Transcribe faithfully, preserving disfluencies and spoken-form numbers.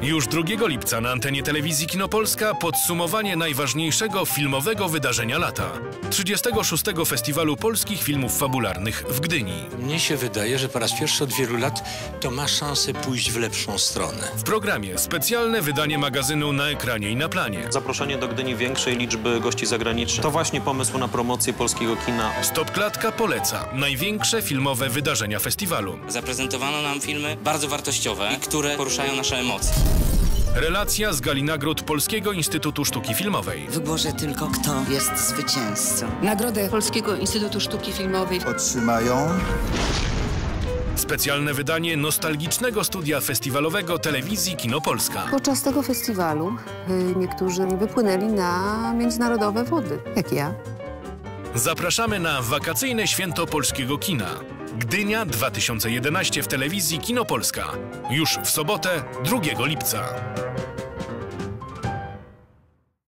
Już drugiego lipca na antenie telewizji Kino Polska podsumowanie najważniejszego filmowego wydarzenia lata. trzydziestego szóstego Festiwalu Polskich Filmów Fabularnych w Gdyni. Mnie się wydaje, że po raz pierwszy od wielu lat to ma szansę pójść w lepszą stronę. W programie specjalne wydanie magazynu Na ekranie i na planie. Zaproszenie do Gdyni większej liczby gości zagranicznych to właśnie pomysł na promocję polskiego kina. Stopklatka poleca największe filmowe wydarzenia festiwalu. Zaprezentowano nam filmy bardzo wartościowe, które poruszają nasze emocje. Relacja z gali nagród Polskiego Instytutu Sztuki Filmowej. W wyborze tylko kto jest zwycięzcą. Nagrodę Polskiego Instytutu Sztuki Filmowej otrzymają specjalne wydanie nostalgicznego studia festiwalowego telewizji Kino Polska. Podczas tego festiwalu y, niektórzy wypłynęli na międzynarodowe wody, jak ja. Zapraszamy na wakacyjne święto polskiego kina. Gdynia dwa tysiące jedenaście w telewizji Kino Polska. Już w sobotę, drugiego lipca.